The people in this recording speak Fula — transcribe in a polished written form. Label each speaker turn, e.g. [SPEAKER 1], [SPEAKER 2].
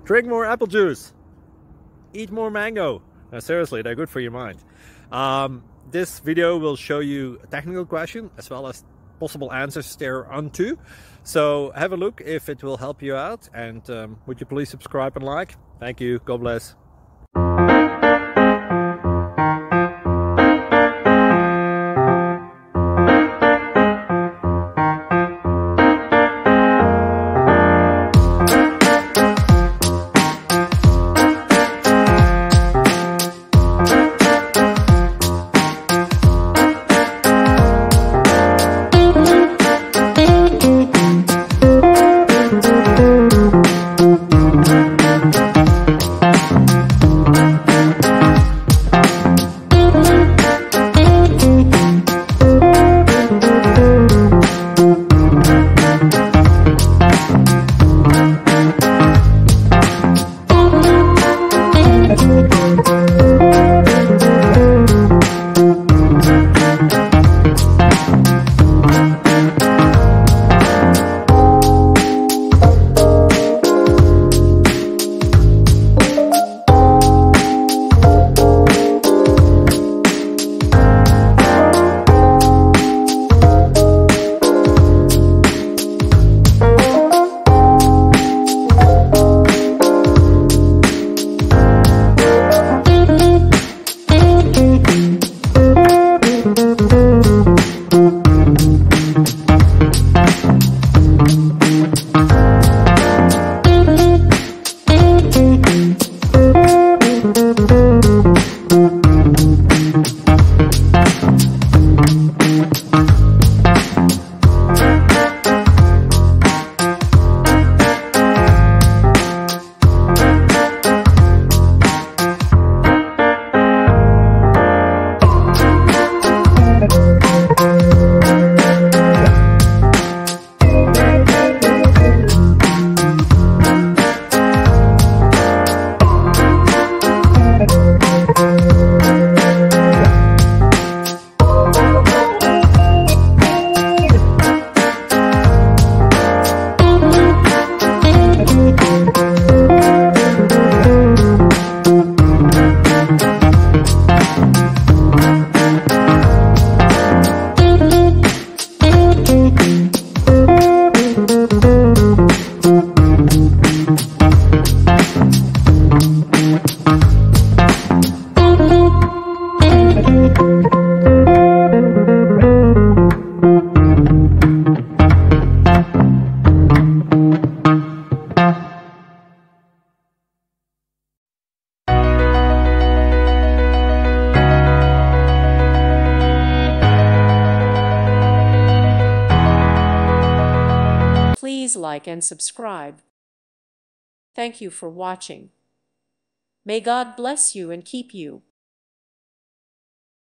[SPEAKER 1] Drink more apple juice. Eat more mango. No, seriously, they're good for your mind. This video will show you a technical question as well as possible answers thereunto. So have a look if it will help you out, and would you please subscribe and like? Thank you. God bless.
[SPEAKER 2] Please like and subscribe. Thank you for watching. May God bless you and keep you.